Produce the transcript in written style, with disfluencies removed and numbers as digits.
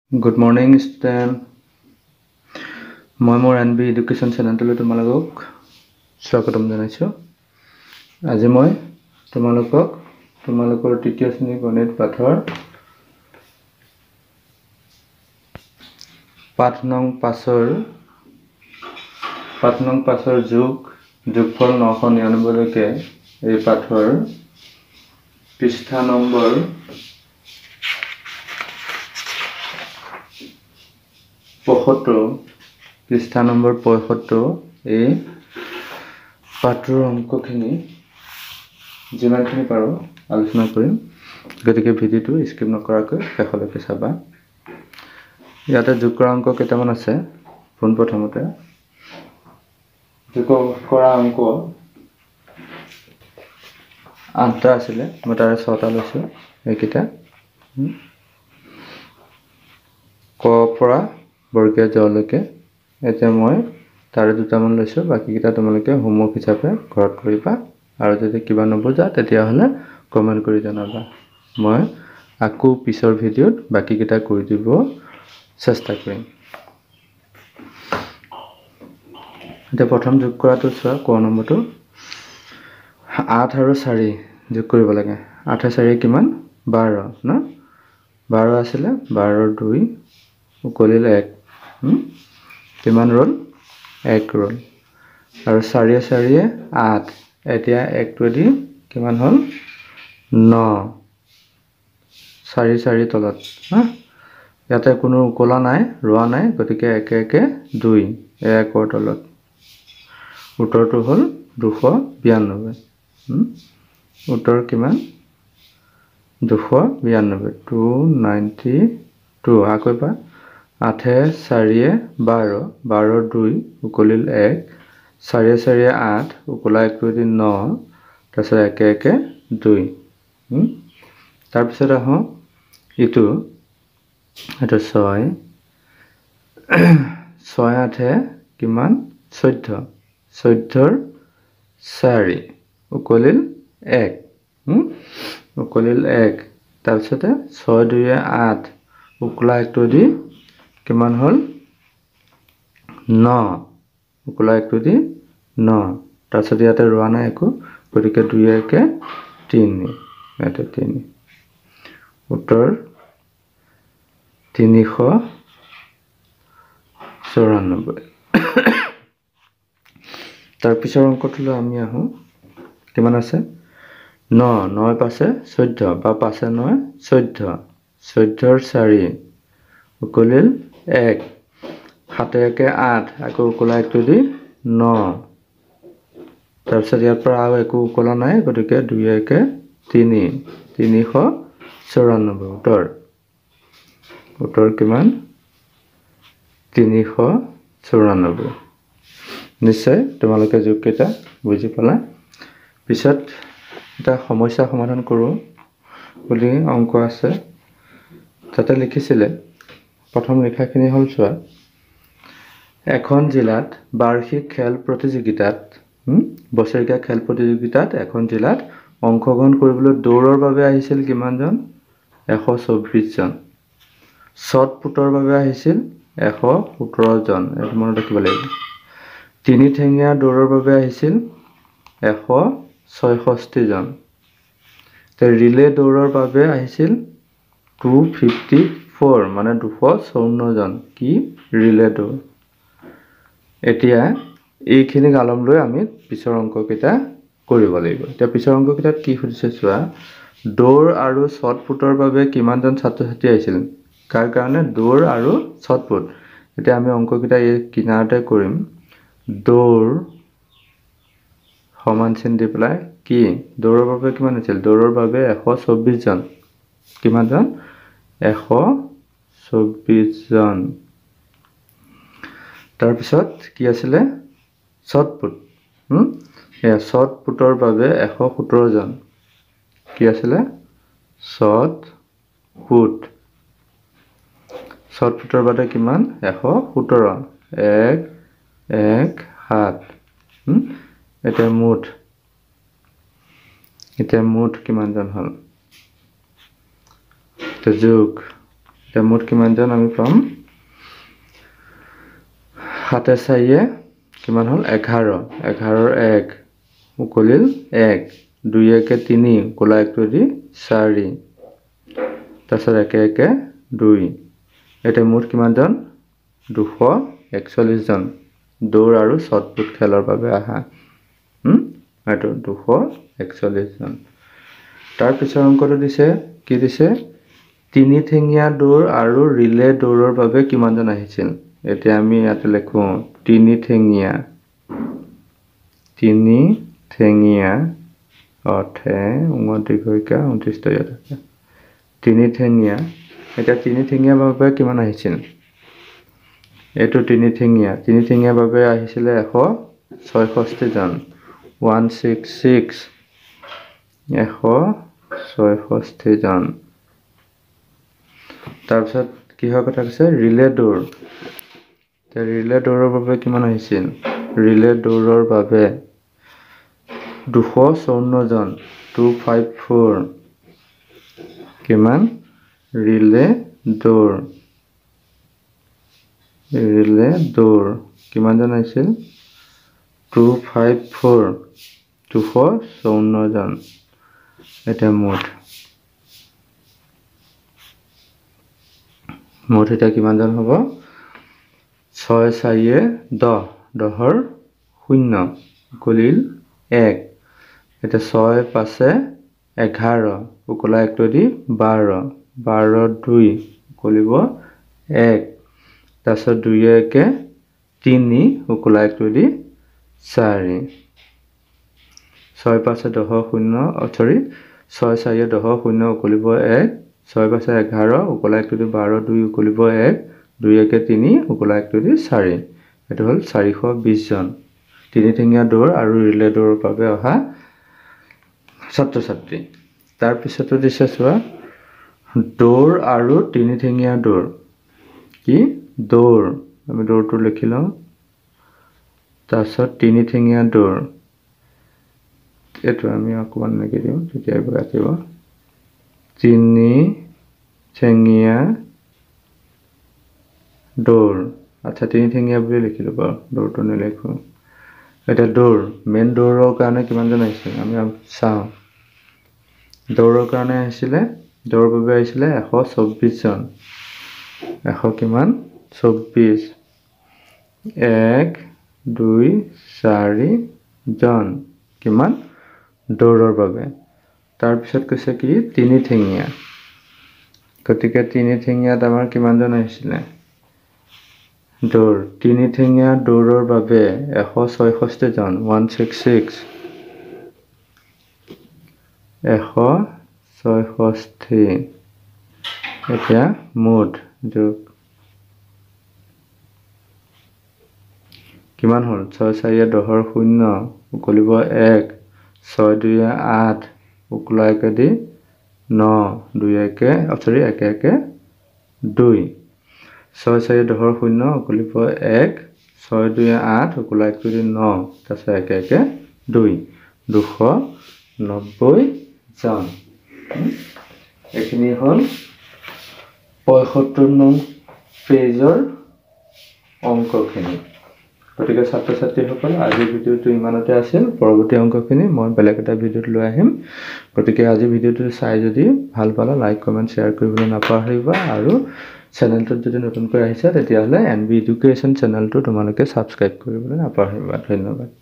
Good morning, student. মই মোৰ NB education চেনেলটোলৈ তোমালোকক স্বাগতম জনাইছোঁ। আজি মই তোমালোকৰ তৃতীয় শ্ৰেণীৰ গণিত পাঠৰ পাঠ নং 5ৰ যোগফল 999 লৈকে এই পাঠৰ পৃষ্ঠা নম্বৰ 75 এই পাঠৰ অংকখিনি যিমানখিনি পাৰোঁ আলোচনা কৰিম। গতিকে ভিডিঅ'টো স্কিপ নকৰাকৈ শেষলৈকে চাবা। ইয়াতে যোগ কৰা অংক কেইটামান আছে। পোনপ্ৰথমতে যোগ কৰা অংক 8টা আছিলে, মই তাৰে 6টা লৈছোঁ। এইকেইটা ক পৰা বৰ্গীয় জলৈকে। এতিয়া মই তাৰে 2টামান লৈছোঁ, বাকীকেইটা তোমালোকে হোমৱৰ্ক হিচাপে ঘৰত কৰিবা, আৰু যদি কিবা নুবুজা তেতিয়াহ'লে কমেণ্ট কৰি জনাবা। মই আকৌ পিছৰ ভিডিঅ'ত বাকীকেইটা কৰি দিব চেষ্টা কৰিম। এতিয়া প্ৰথম যোগ কৰাটো চোৱা, ক নম্বৰটো 8 আৰু 4 যোগ কৰিব লাগে। 8 আৰু 4 কিমান? 12 ন? 12 আছিলে, 12ৰ 2 উকলিল 1। কিমান ৰ'ল? 1 ৰ'ল। আৰু 4 8। এতিয়া 1টোৱেদি কিমান হ'ল? 9। 4 তলত হা। ইয়াতে কোনো উকলা নাই, ৰোৱা নাই, গতিকে 1 2 1ৰ তলত। উত্তৰটো হ'ল 292। উত্তৰ কিমান? 292, 292। আকৌ এবাৰ 8 4 12, 12ৰ 2 উকলিল 1, 4 8 উকলা 1টোৱেদি 9, তাৰপিছত 1 2। তাৰপিছত আহোঁ এইটো 6 8 কিমান? 14, 14ৰ 4 উকলিল 1, উকলিল 1। তাৰপিছতে 6 2 8 উকলা 1টোৱেদি কিমান হ'ল? 9, উকলা 1টোৱেদি 9। তাৰপিছত ইয়াতে ৰোৱা নাই একো, গতিকে 2 1 3, ইয়াতে 3। উত্তৰ 394। তাৰ পিছৰ অংকটোলৈ আমি আহোঁ। কিমান আছে? 9 9 5 14, বা 5 9 14, 14ৰ 4 উকলিল 1, 7 1 8 আকৌ উকলা 1টোৱেদি 9। তাৰপিছত ইয়াৰ পৰা আৰু একো উকলা নাই, গতিকে 2 1 3, 394। উত্তৰ কিমান? 394। নিশ্চয় তোমালোকে যোগকেইটা বুজি পালা। পিছত এটা সমস্যা সমাধান কৰোঁ বুলি অংক আছে। তাতে লিখিছিলে, প্ৰথম লিখাখিনি হ'ল চোৱা, এখন জিলাত বাৰ্ষিক খেল প্ৰতিযোগিতাত বছৰেকীয়া খেল প্ৰতিযোগিতাত এখন জিলাত অংশগ্ৰহণ কৰিবলৈ দৌৰৰ বাবে আহিছিল কিমানজন? 124 জন। শ্বট পুটৰ বাবে আহিছিল 117 জন। এইটো মনত ৰাখিব লাগিব। 3 ঠেঙীয়া দৌৰৰ বাবে আহিছিল 166 জন। ৰিলে দৌৰৰ বাবে আহিছিল 254, মানে 254 জন। কি? ৰিলে দৌৰ। এতিয়া এইখিনি কালম লৈ আমি পিছৰ অংককেইটা কৰিব লাগিব। এতিয়া পিছৰ অংককেইটাত কি সুধিছে চোৱা, দৌৰ আৰু শ্বট পুটৰ বাবে কিমানজন ছাত্ৰ ছাত্ৰী আহিছিল? কাৰ কাৰণে? দৌৰ আৰু শ্বট পুট। এতিয়া আমি অংককেইটা এই কিনাৰতে কৰিম। দৌৰ সমান চিন দি পেলাই কি? দৌৰৰ বাবে কিমান আছিল? দৌৰৰ বাবে 124 জন। কিমানজন? 124 জন। তাৰপিছত কি আছিলে? Shot put. শ্বট পুটৰ বাবে 117 জন। কি আছিলে? Shot put. শ্বট পুটৰ বাবে কিমান? 117, 1 1 7। এতিয়া মুঠ কিমানজন হ'ল? যোগ এতিয়া মুঠ কিমানজন আমি পাম 7 4 কিমান হ'ল 11 11ৰ 1 উকলিল 1 2 1 3 উকলা 1 দি 4 তাৰপিছত 1 1 2 এতিয়া মুঠ কিমানজন 241 জন দৌৰ আৰু শ্বটপুট খেলৰ বাবে আহা এইটো 241 জন তাৰ পিছৰ অংকটো দিছে কি দিছে তিনি ঠেঙীয়া দৌৰ আৰু ৰিলে দৌৰৰ বাবে কিমানজন আহিছিল এতিয়া আমি ইয়াতে লিখো তিনি ঠেঙীয়া অথে উমতিগৈকা 29 টা ইয়াত আছে তিনি ঠেঙীয়া এটা তিনি ঠেঙীয়া বাবে কিমান আহিছিল এটো তিনি ঠেঙীয়া বাবে আহিছিল 166 জন 166 166 জন তাৰপিছত কি হয় কথা কৈছে ৰিলে দৌৰৰ বাবে কিমান আহিছিল ৰিলে দৌৰৰ বাবে 254 জন 254 কিমান ৰিলে দৌৰ কিমান জন আহিছিল 254 254 জন এটা মুঠ এটা কিমান জন হ'ব 6 4 10 10ৰ 0 উকলিল 1 এটা 6 5 11 উকলা 1 দি 12 12 2 উকলিব 1 তাৰপিছত 2 1 3 উকলা 1 দি 4 6 5 10 0 সৰি 6 4 10 0 উকলিব 1 6 5 11 উকলা 1 দি 12 2 উকলিব 1 2 1 3 উকলা 1 দি 4 এটো হল 420 জন তিনি ঠেঙীয়া দৌৰ আৰু ৰিলে দৌৰৰ বাবে অহা ছাত্ৰ ছাত্ৰী তাৰ পিছতো দিছে চোৱা দৌৰ আৰু তিনি ঠেঙীয়া দৌৰ কি দৌৰ আমি দৌৰটো লিখি লওঁ তাৰপিছত তিনি ঠেঙীয়া দৌৰ এটো আমি অকমান লিখি দিওঁ তেতিয়া আহিব তিনি ঠেঙীয়া দৌৰ আচ্ছা তিনি ঠেঙীয়া বুলি লিখি লব দৌৰটো নিলিখো এটা দৌৰ মেন দৌৰৰ কাৰণে কিমান জন আহিছিল আমি চাওঁ দৌৰৰ কাৰণে আহিছিলে দৌৰৰ বাবে আহিছিলে 124 জন 100 কিমান 24 1 2 4 জন কিমান দৌৰৰ বাবে তাৰ পিছত কৈছে কি তিনি ঠেঙীয়া গতিকে তিনি ঠেঙীয়াত আমাৰ কিমান জন আহিছিলে দৌৰ তিনি ঠেঙীয়া দৌৰৰ বাবে 166 জন 166 166 এতিয়া মুঠ যোগ কিমান হ'ল 6 4 10 0 উকলিব 1 6 2 8 উকলা 1 দি 9 2 1 সৰি 1 1 2 6 4 10 0 উকলিব 1 6 2 8 উকলা 1 দি 9 তাৰপিছত 1 1 2 290 জন এখিনি হ'ল 75 নং পেজৰ অংকখিনি গতিকে ছাত্ৰ ছাত্ৰীসকল আজি ভিডিওটো ইমানতে আছিল পৰৱৰ্তী অংকখিনি মই বেলেগ এটা ভিডিওত লৈ আহিম গতিকে আজি ভিডিওটো চাই যদি ভাল পালা লাইক কমেন্ট শেয়াৰ কৰিবলৈ নাপাহৰিবা আৰু চেনেলটোত যদি নতুনকৈ আহিছা তেতিয়াহলে এনবি এডুকেশ্যন চেনেলটো তোমালোকে সাবস্ক্ৰাইব কৰিবলৈ নাপাহৰিবা ধন্যবাদ